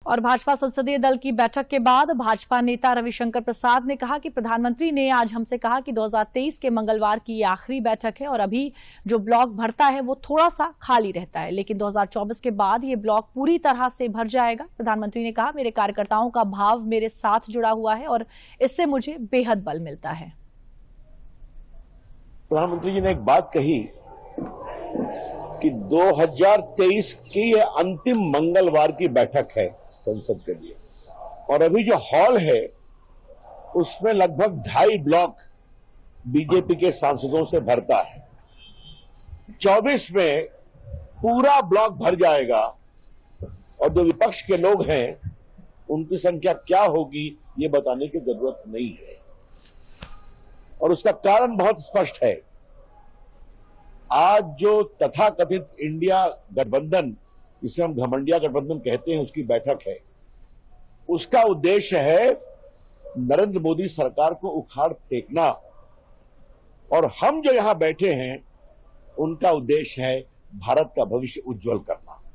और भाजपा संसदीय दल की बैठक के बाद भाजपा नेता रविशंकर प्रसाद ने कहा कि प्रधानमंत्री ने आज हमसे कहा कि 2023 के मंगलवार की ये आखिरी बैठक है और अभी जो ब्लॉक भरता है वो थोड़ा सा खाली रहता है, लेकिन 2024 के बाद ये ब्लॉक पूरी तरह से भर जाएगा। प्रधानमंत्री ने कहा, मेरे कार्यकर्ताओं का भाव मेरे साथ जुड़ा हुआ है और इससे मुझे बेहद बल मिलता है। प्रधानमंत्री जी ने एक बात कही कि 2023 की ये अंतिम मंगलवार की बैठक है संसद के लिए, और अभी जो हॉल है उसमें लगभग 2.5 ब्लॉक बीजेपी के सांसदों से भरता है। 24 में पूरा ब्लॉक भर जाएगा और जो विपक्ष के लोग हैं उनकी संख्या क्या होगी ये बताने की जरूरत नहीं है, और उसका कारण बहुत स्पष्ट है। आज जो तथाकथित इंडिया गठबंधन, जिसे हम घमंडिया गठबंधन कहते हैं, उसकी बैठक है, उसका उद्देश्य है नरेंद्र मोदी सरकार को उखाड़ फेंकना, और हम जो यहां बैठे हैं उनका उद्देश्य है भारत का भविष्य उज्जवल करना।